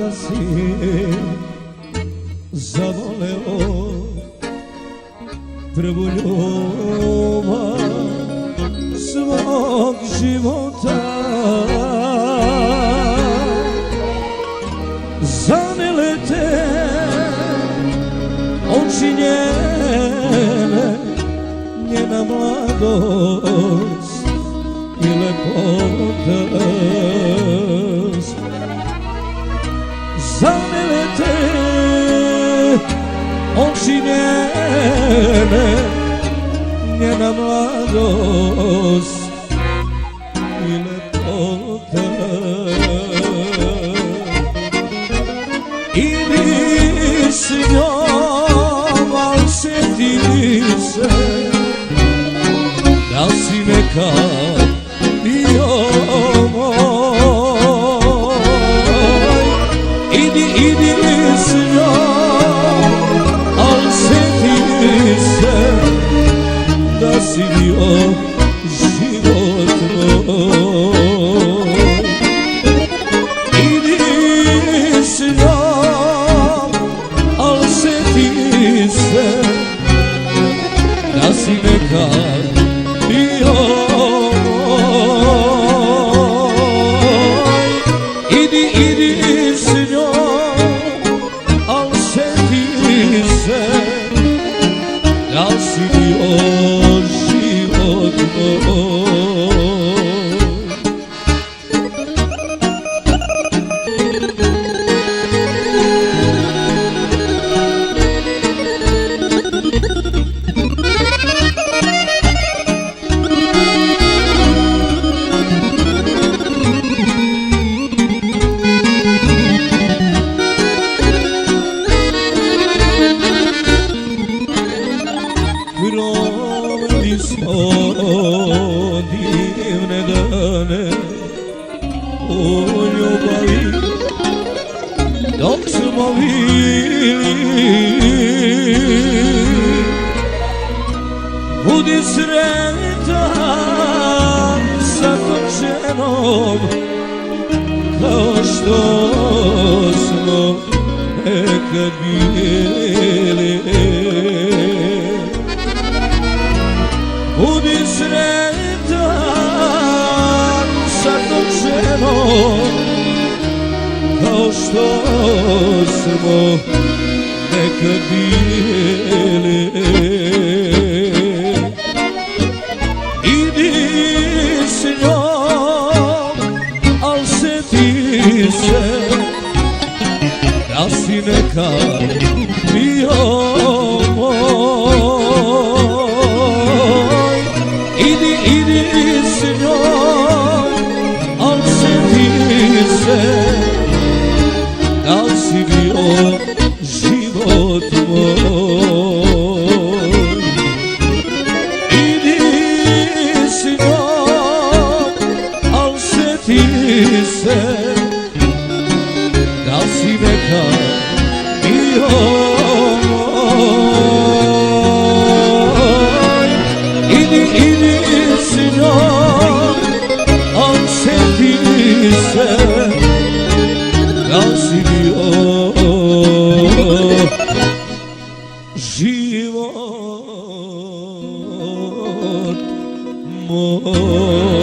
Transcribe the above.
si zavoleo prvu ljubav svog života. Zanele te oči njene, njena mladost i lepota. Zanele te oči njene, njena mladost i lepota. Idi s njom, al sjeti se da si nekad bio moj. Idi s njom, al sjeti se da si bio život moj. Idi s njom, al sjeti se da si nekad bio moj. Idi s njom, al sjeti se da si bio život moj. Proveli smo divne dane u ljubavi dok smo bili. Budi sretan sa tom ženom kao što smo nekad bili. Budi sretan sa tom ženom kao što smo nekad bili. Idi s njom, al sjeti se da si nekad bio moj. Idi s njom, al sjeti se da si bio život moj. Idi s njom, al sjeti se da si nekad bio moj. Idi s njom, al sjeti se da si bio život moj.